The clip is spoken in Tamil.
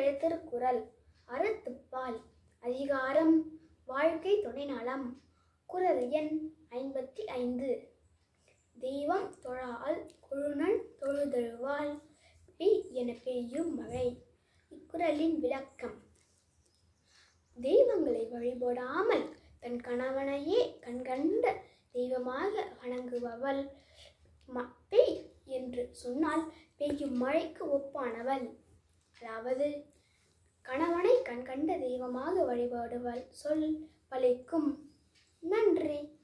இன்றைய திருக்குறள் அறத்துப்பால் அதிகாரம் வாழ்க்கை துணை நலம். குறள் எண் 55. தெய்வம் தொழால் கொழுநன் தொழுதழுவால் பெய் என பெய்யும் மழை. இக்குறளின் விளக்கம்: தெய்வங்களை வழிபடாமல் தன் கணவனையே கண்கண்ட தெய்வமாக வணங்குபவள் பெய் என்று சொன்னால் பெய்யும் மழைக்கு ஒப்பானவள். அதாவது கணவனை கண்கண்ட தெய்வமாக வழிபடுவள் சொல் பலிக்கும். நன்றி.